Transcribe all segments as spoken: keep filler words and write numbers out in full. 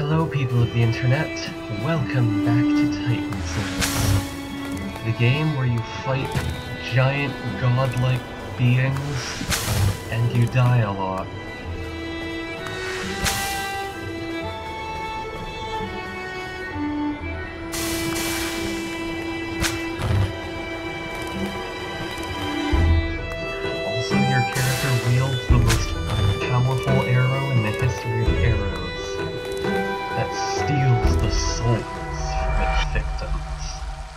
Hello people of the internet, welcome back to Titan Souls, the game where you fight giant godlike beings and you die a lot. Also, your character wields the most powerful arrow in the history of arrows that steals the souls from its victims.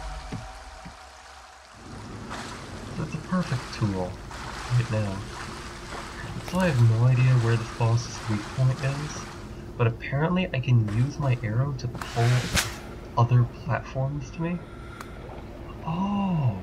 So it's a perfect tool right now. So I have no idea where this boss's weak point is, but apparently I can use my arrow to pull other platforms to me. Oh!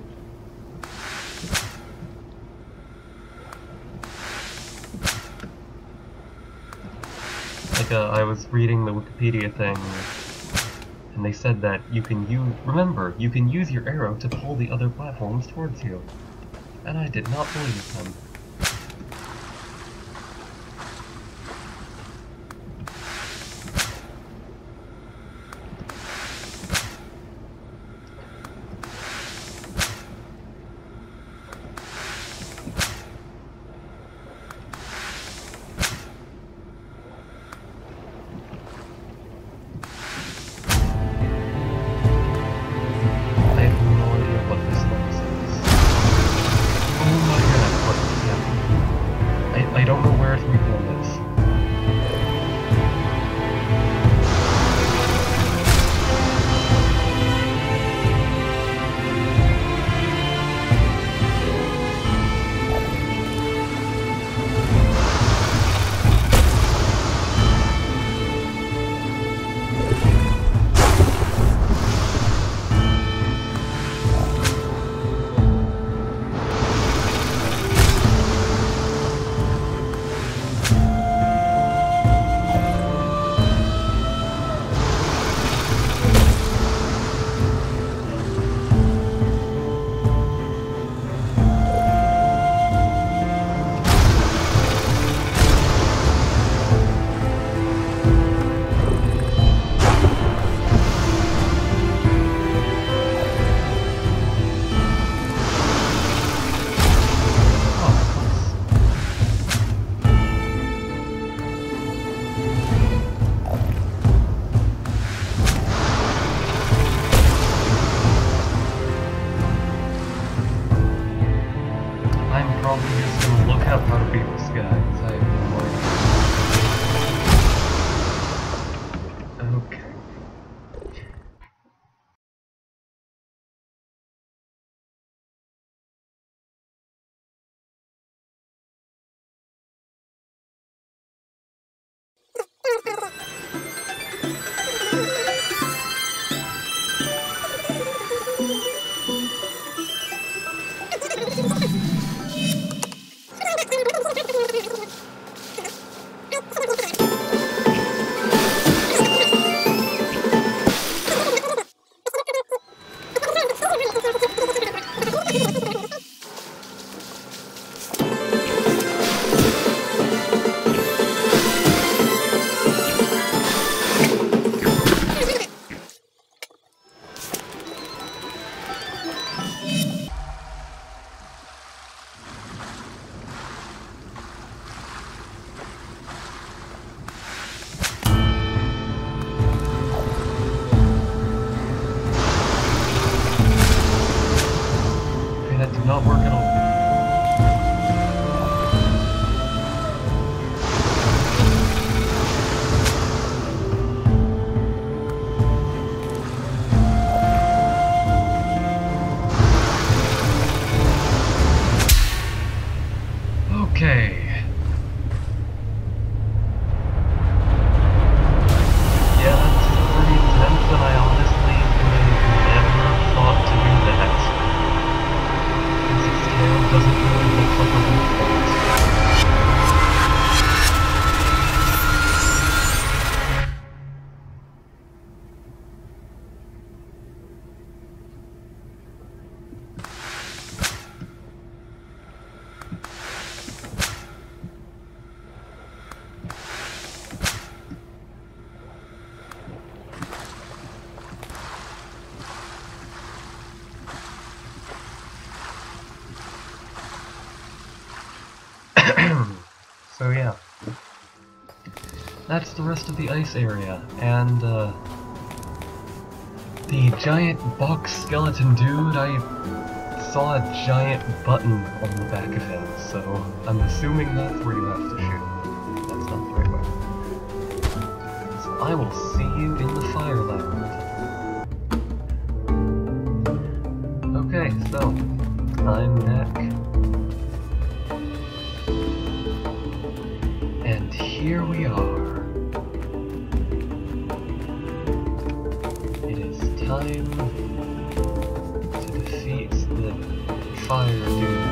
Like, uh, I was reading the Wikipedia thing, and they said that you can use, remember, you can use your arrow to pull the other platforms towards you. And I did not believe them. I have no idea what this box is. Oh my god, what? So yeah, that's the rest of the ice area, and uh, the giant box skeleton dude, I saw a giant button on the back of him, so I'm assuming that's where you have to shoot. That's not the right way. So I will see you in the Fireland. Okay, so I'm back. And here we are. It is time to defeat the fire dude.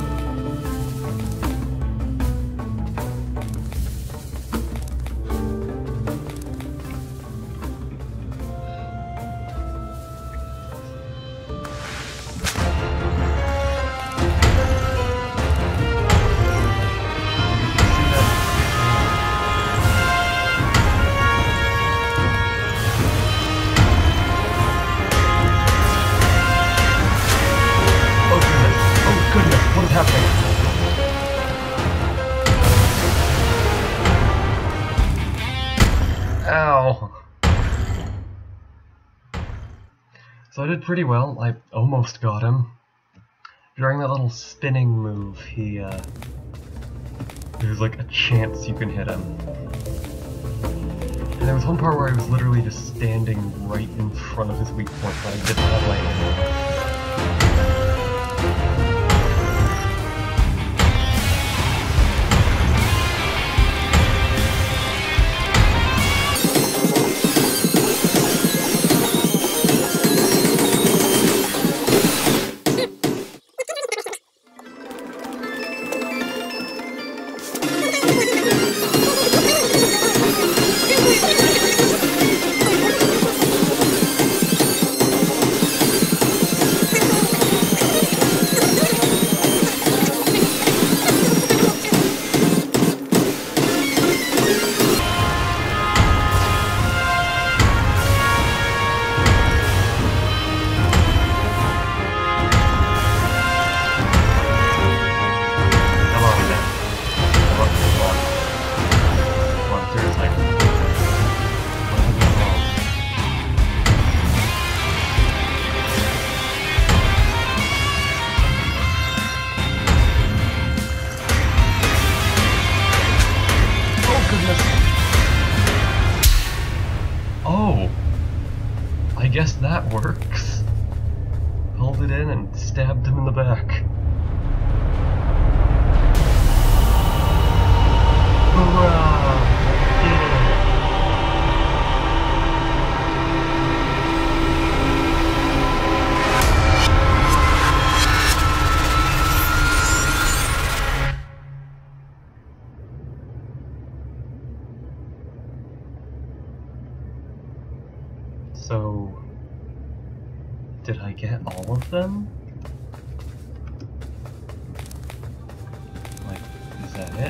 Ow! So I did pretty well. I almost got him. During that little spinning move, he, uh... there's like a chance you can hit him. And there was one part where I was literally just standing right in front of his weak point, but I didn't have lightning. Oh! I guess that works. Pulled it in and stabbed him in the back. Hurrah! Did it! So, did I get all of them? Like, is that it?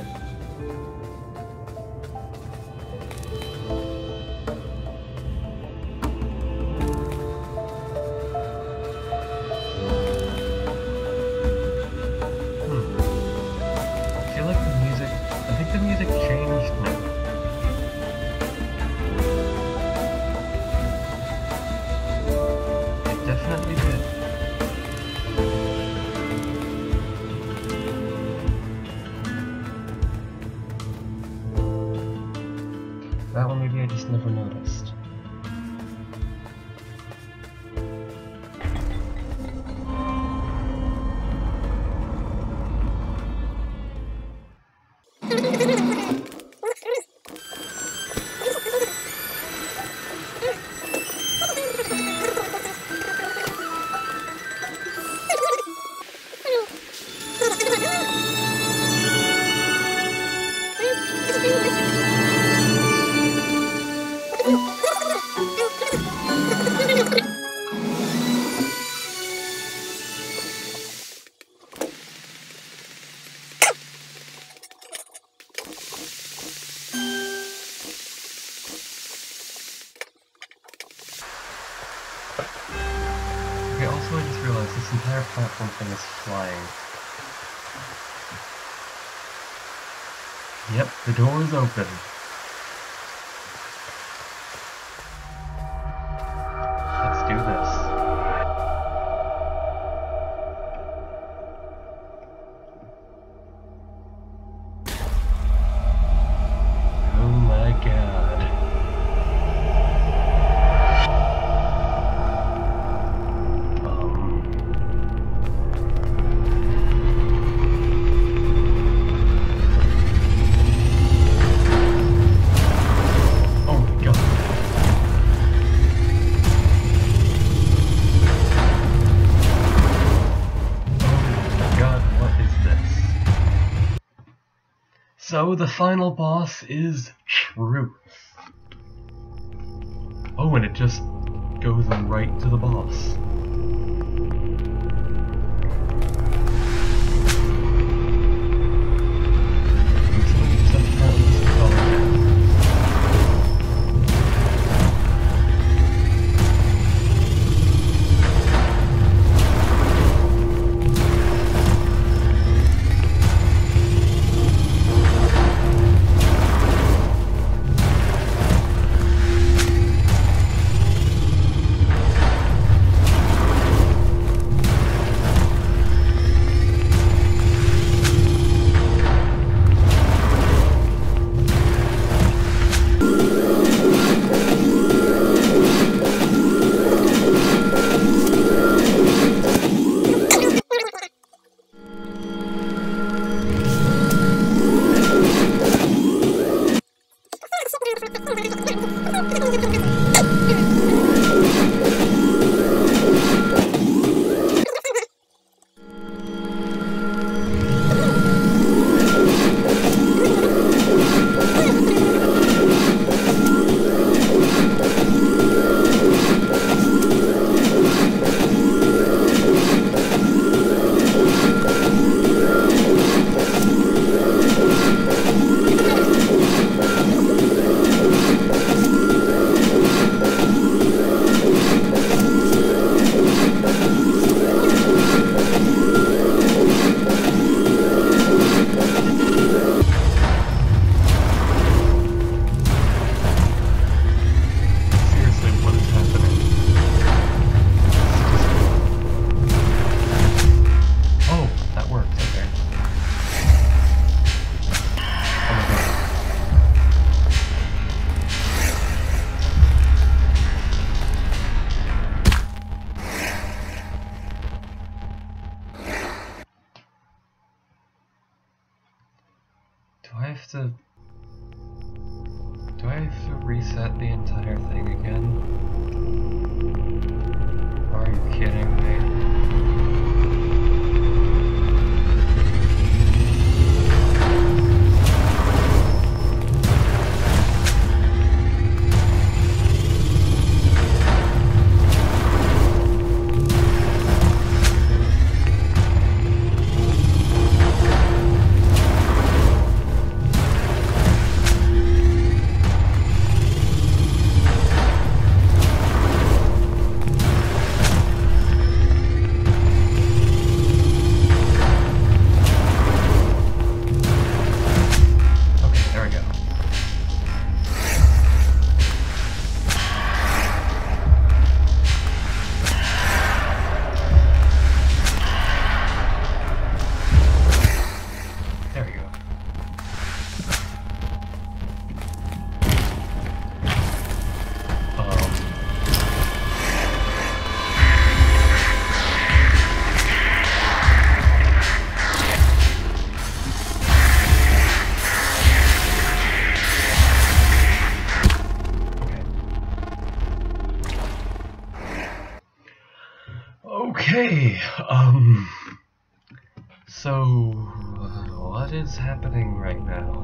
Hmm. I feel like the music, I think the music changed now. Definitely did. That one maybe I just never noticed. Okay, also I just realized this entire platform thing is flying. Yep, the door is open. Let's do this. Oh my god. Um... Oh my god. So the final boss is Truth. Oh, and it just goes right to the boss. Do I have to... Do I have to reset the entire thing again? Are you kidding me? Okay, um, so, what is happening right now?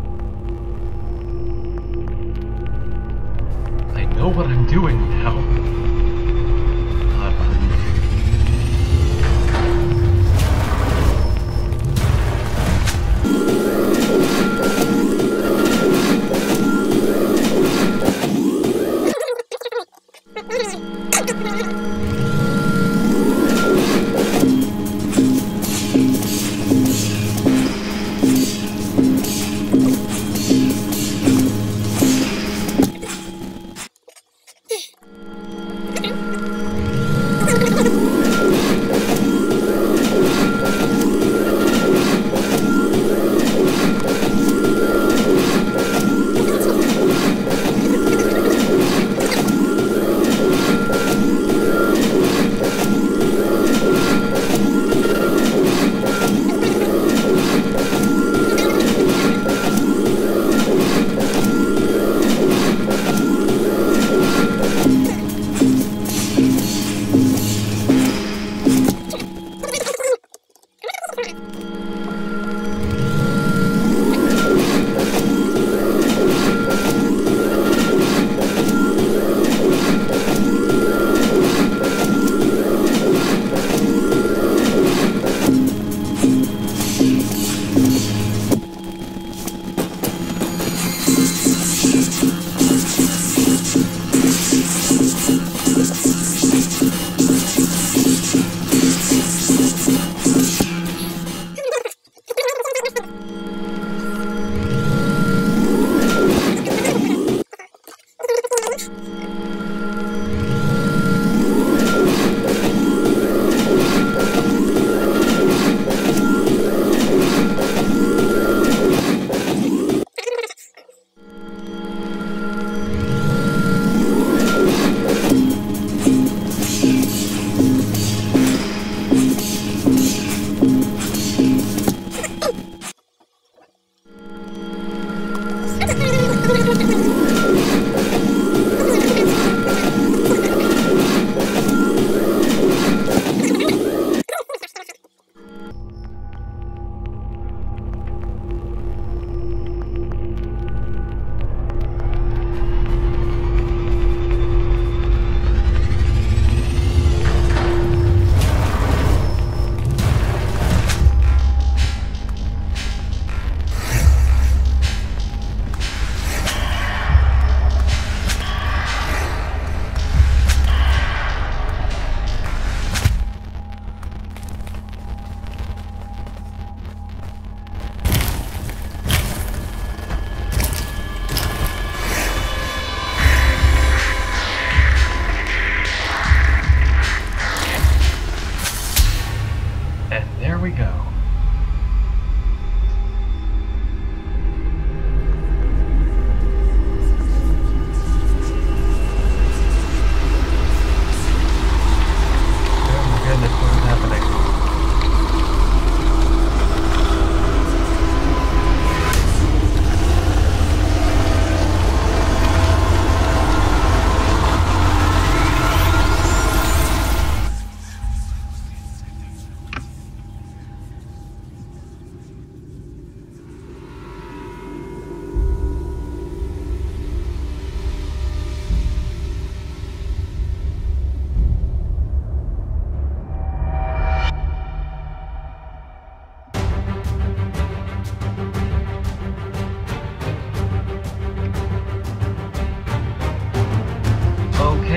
I know what I'm doing now. You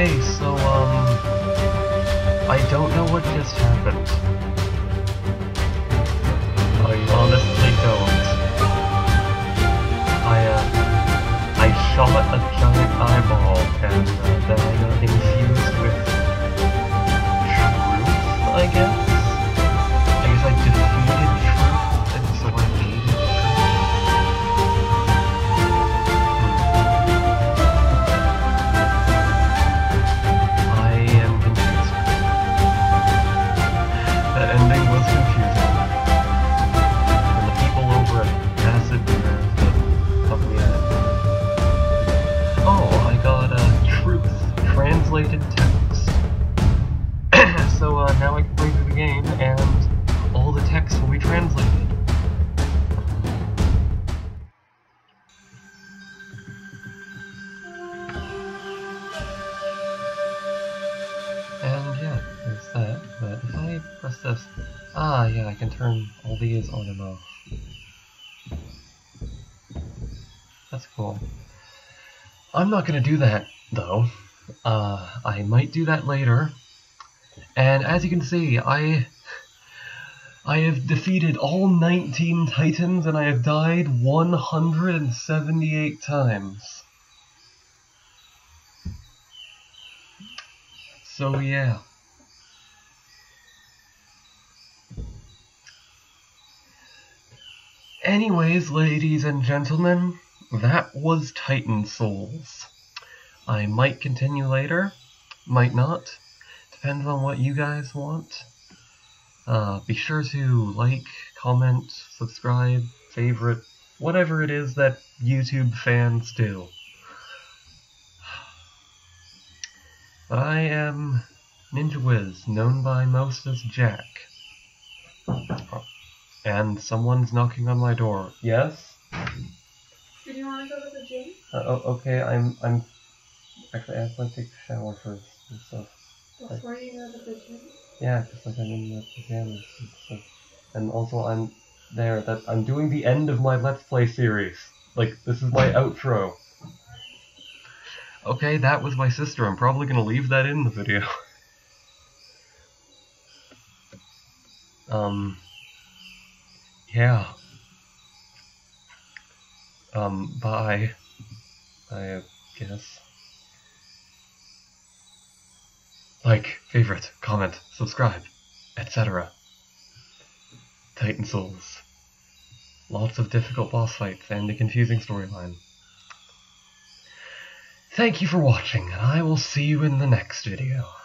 Okay, so, um... I don't know what just happened. I honestly don't. I, uh... I shot a giant eyeball, and uh, then I got infused with... truth, I guess? I guess I defeated truth, and so I hated truth. Ending was confusing. And the people over at Acid deserve the company at. Oh, I got a uh, truth translated text. So uh, now I can play through the game and all the text will be translated. And yeah, there's that, but if I press this... Ah, yeah, I can turn all these on and off. That's cool. I'm not gonna do that, though. Uh, I might do that later. And as you can see, I... I have defeated all nineteen Titans, and I have died one hundred seventy-eight times. So yeah. Anyways, ladies and gentlemen, that was Titan Souls. I might continue later, might not. Depends on what you guys want. Uh, be sure to like, comment, subscribe, favorite, whatever it is that YouTube fans do. But I am Ninja Wiz, known by most as Jack. And someone's knocking on my door. Yes? Did you want to go to the gym? Uh, oh, okay, I'm, I'm... Actually, I have to like, take a shower first and stuff. Before you go to the gym? Yeah, because like I'm in the pajamas and stuff. And also I'm there, that I'm doing the end of my Let's Play series. Like, this is my outro. Okay, that was my sister. I'm probably gonna leave that in the video. um... Yeah. Um, bye. I guess. Like, favorite, comment, subscribe, et cetera. Titan Souls. Lots of difficult boss fights and a confusing storyline. Thank you for watching, and I will see you in the next video.